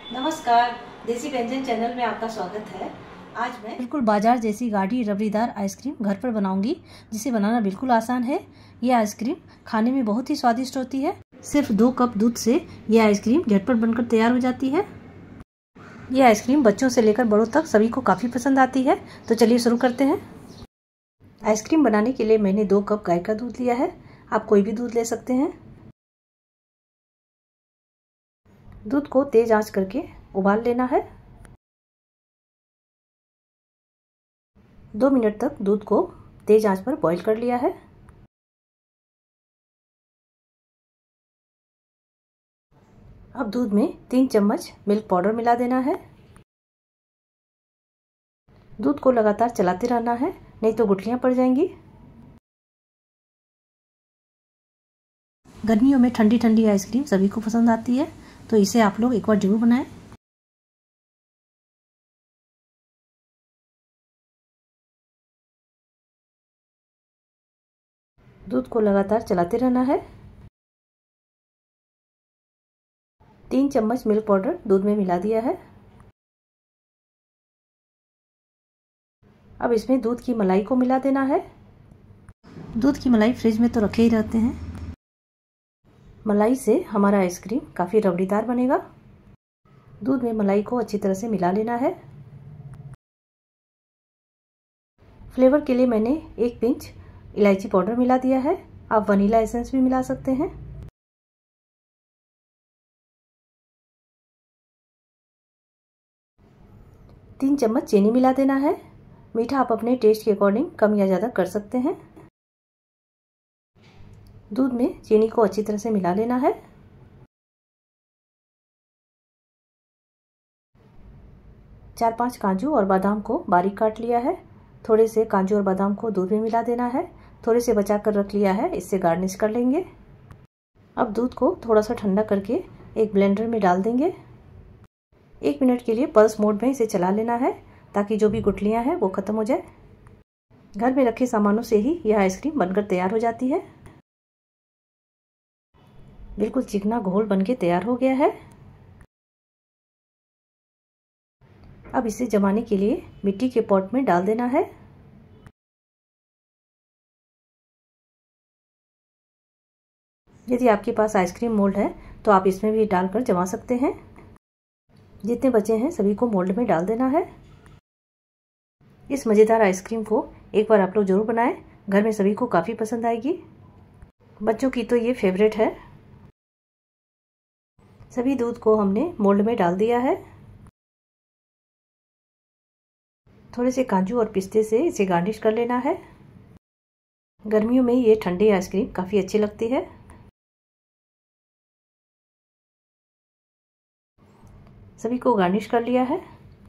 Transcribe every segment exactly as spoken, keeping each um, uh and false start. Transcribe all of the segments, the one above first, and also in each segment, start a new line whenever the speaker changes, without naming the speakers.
नमस्कार, देसी व्यंजन चैनल में आपका स्वागत है। आज मैं बिल्कुल बाजार जैसी गाढ़ी रबड़ीदार आइसक्रीम घर पर बनाऊंगी, जिसे बनाना बिल्कुल आसान है। ये आइसक्रीम खाने में बहुत ही स्वादिष्ट होती है। सिर्फ दो कप दूध से ये आइसक्रीम झटपट बनकर तैयार हो जाती है। ये आइसक्रीम बच्चों से लेकर बड़ों तक सभी को काफ़ी पसंद आती है। तो चलिए शुरू करते हैं। आइसक्रीम बनाने के लिए मैंने दो कप गाय का दूध लिया है। आप कोई भी दूध ले सकते हैं। दूध को तेज आंच करके उबाल लेना है। दो मिनट तक दूध को तेज आंच पर बॉईल कर लिया है। अब दूध में तीन चम्मच मिल्क पाउडर मिला देना है। दूध को लगातार चलाते रहना है, नहीं तो गुठलियां पड़ जाएंगी। गर्मियों में ठंडी ठंडी आइसक्रीम सभी को पसंद आती है, तो इसे आप लोग एक बार जरूर बनाएं। दूध को लगातार चलाते रहना है। तीन चम्मच मिल्क पाउडर दूध में मिला दिया है। अब इसमें दूध की मलाई को मिला देना है। दूध की मलाई फ्रिज में तो रखे ही रहते हैं। मलाई से हमारा आइसक्रीम काफ़ी रबड़ीदार बनेगा। दूध में मलाई को अच्छी तरह से मिला लेना है। फ्लेवर के लिए मैंने एक पिंच इलायची पाउडर मिला दिया है। आप वनीला एसेंस भी मिला सकते हैं। तीन चम्मच चीनी मिला देना है। मीठा आप अपने टेस्ट के अकॉर्डिंग कम या ज़्यादा कर सकते हैं। दूध में चीनी को अच्छी तरह से मिला लेना है। चार पांच काजू और बादाम को बारीक काट लिया है। थोड़े से काजू और बादाम को दूध में मिला देना है। थोड़े से बचा कर रख लिया है, इससे गार्निश कर लेंगे। अब दूध को थोड़ा सा ठंडा करके एक ब्लेंडर में डाल देंगे। एक मिनट के लिए पल्स मोड में इसे चला लेना है, ताकि जो भी गुठलियां हैं वो खत्म हो जाए। घर में रखे सामानों से ही यह आइसक्रीम बनकर तैयार हो जाती है। बिल्कुल चिकना घोल बनके तैयार हो गया है। अब इसे जमाने के लिए मिट्टी के पॉट में डाल देना है। यदि आपके पास आइसक्रीम मोल्ड है तो आप इसमें भी डालकर जमा सकते हैं। जितने बचे हैं सभी को मोल्ड में डाल देना है। इस मज़ेदार आइसक्रीम को एक बार आप लोग जरूर बनाएं। घर में सभी को काफ़ी पसंद आएगी। बच्चों की तो ये फेवरेट है। सभी दूध को हमने मोल्ड में डाल दिया है। थोड़े से काजू और पिस्ते से इसे गार्निश कर लेना है। गर्मियों में ये ठंडी आइसक्रीम काफ़ी अच्छी लगती है। सभी को गार्निश कर लिया है।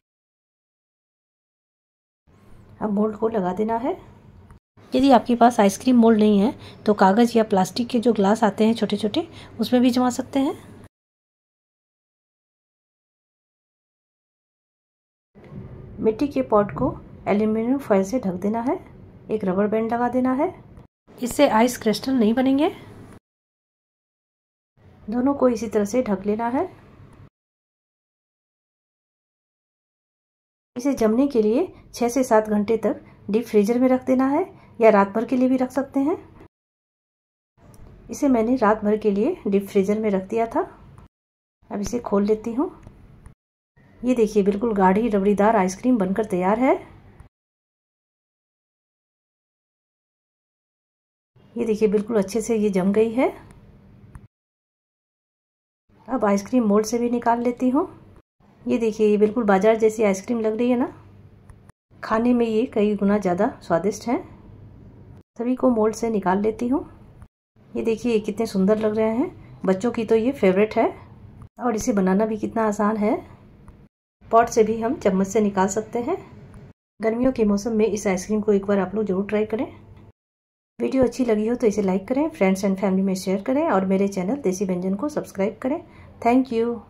अब मोल्ड को लगा देना है। यदि आपके पास आइसक्रीम मोल्ड नहीं है तो कागज़ या प्लास्टिक के जो ग्लास आते हैं छोटे छोटे, उसमें भी जमा सकते हैं। मिट्टी के पॉट को एल्युमिनियम फॉयल से ढक देना है। एक रबर बैंड लगा देना है, इससे आइस क्रिस्टल नहीं बनेंगे। दोनों को इसी तरह से ढक लेना है। इसे जमने के लिए छह से सात घंटे तक डीप फ्रीजर में रख देना है, या रात भर के लिए भी रख सकते हैं। इसे मैंने रात भर के लिए डीप फ्रीजर में रख दिया था। अब इसे खोल लेती हूँ। ये देखिए, बिल्कुल गाढ़ी रबड़ीदार आइसक्रीम बनकर तैयार है। ये देखिए, बिल्कुल अच्छे से ये जम गई है। अब आइसक्रीम मोल्ड से भी निकाल लेती हूँ। ये देखिए, ये बिल्कुल बाजार जैसी आइसक्रीम लग रही है ना। खाने में ये कई गुना ज़्यादा स्वादिष्ट है। सभी को मोल्ड से निकाल लेती हूँ। ये देखिए, ये कितने सुंदर लग रहे हैं। बच्चों की तो ये फेवरेट है, और इसे बनाना भी कितना आसान है। पॉट से भी हम चम्मच से निकाल सकते हैं। गर्मियों के मौसम में इस आइसक्रीम को एक बार आप लोग जरूर ट्राई करें। वीडियो अच्छी लगी हो तो इसे लाइक करें, फ्रेंड्स एंड फैमिली में शेयर करें, और मेरे चैनल देसी व्यंजन को सब्सक्राइब करें। Thank you.